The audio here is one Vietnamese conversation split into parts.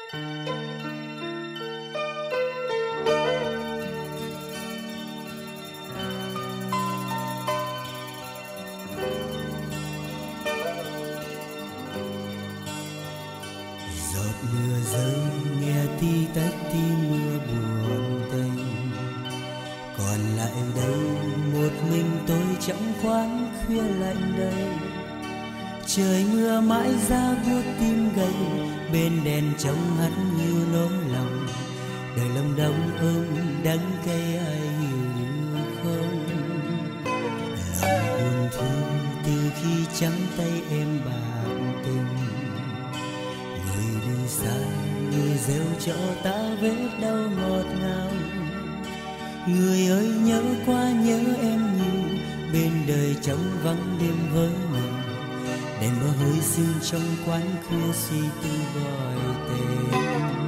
Giọt mưa rơi nghe tí tách tí mưa buồn tênh, còn lại đây một mình tôi trong quán khuya lạnh đây. Trời mưa mãi ra buốt tim gầy, bên đèn trông hắt hiu nỗi lòng. Đời lòng đông ôm đắng cay ai hiểu được không? Lòng buồn thương từ khi trắng tay em bạc tình. Người đi xa, người gieo cho ta vết đau ngọt ngào. Người ơi nhớ qua nhớ em nhiều, bên đời trống vắng đêm với mình. Đèn bơ hơi sương trong quán khuya suy tư gọi tên.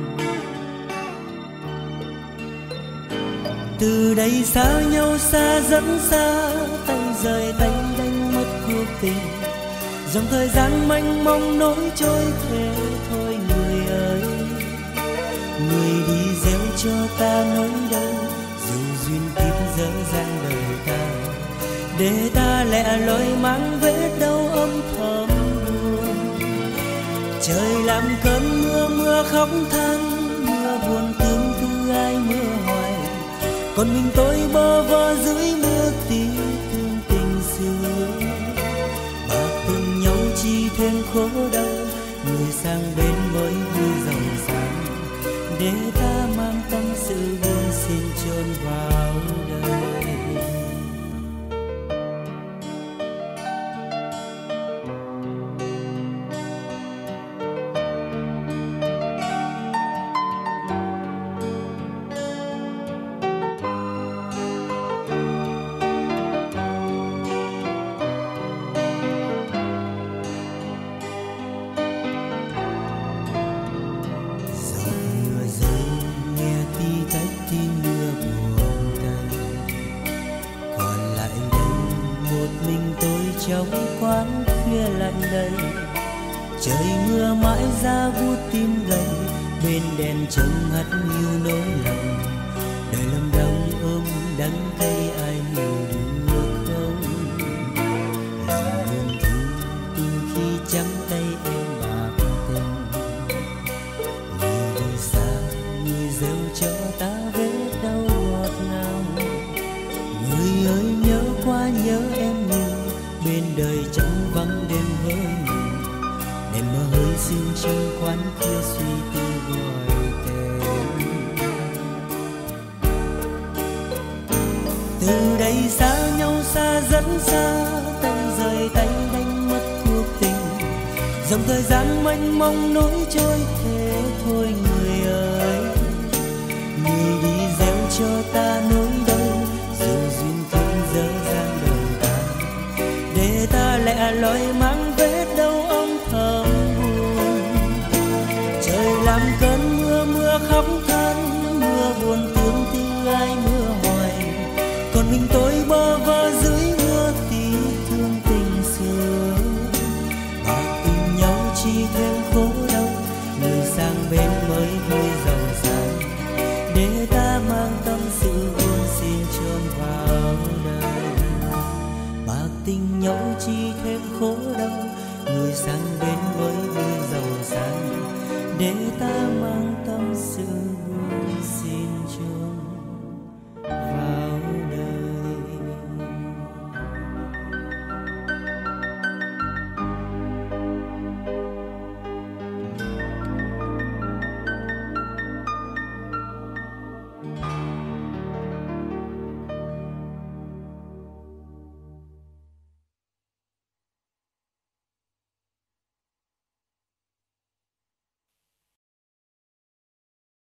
Từ đây xa nhau xa dẫn xa, tay rời tay đánh mất cuộc tình. Dòng thời gian mênh mông nối trôi thế thôi người ơi. Người đi gieo cho ta nỗi đau, dù duyên kiếp dở dang đời ta. Để ta lẻ loi mang vết đau âm thầm buồn. Trời làm cơn mưa, mưa khóc than, mưa buồn tương tư ai mưa hoài. Còn mình tôi bơ vơ dưới mưa tí thương tình xưa. Bạc tình nhau chi thêm khổ đau, người sang bên mới vui giàu sang. Để ta mang tâm sự buồn xin chôn vào đời. Trong quán khuya lạnh đây, trời mưa mãi ra buốt tim gầy, bên đèn trông hắt hiu nỗi lòng. Đời lâm đông ôm đắng cay ai hiểu được không? Lòng buồn thương từ khi trắng tay em bạc tình. Người đi xa, người gieo cho ta vết đau ngọt ngào. Người ơi nhớ qua nhớ em nhiều, bên đời trống vắng đêm với mình. Đèn mơ hơi sương trong quán khuya suy tư gọi tên. Từ đây xa nhau xa dẫn xa, tay rời tay đánh mất cuộc tình. Dòng thời gian mênh mông nối trôi thế thôi người ơi. Người đi gieo cho ta nỗi đau, dù duyên kiếp dở dang đời ta. Để ta lẻ loi mang vết đau âm thầm buồn. Trời làm cơn mưa, mưa khóc than, mưa buồn tương tư ai mưa hoài. Còn mình tôi bơ vơ dưới mưa tí thương tình xưa. Bạc tình nhau chi thêm khổ đau, người sang bên mới vui giàu sang. Để ta mang tâm sự buồn xin chôn vào đời. Bạc tình nhau chi thêm khổ đau, người sang bên mới vui giàu sang. Để ta mang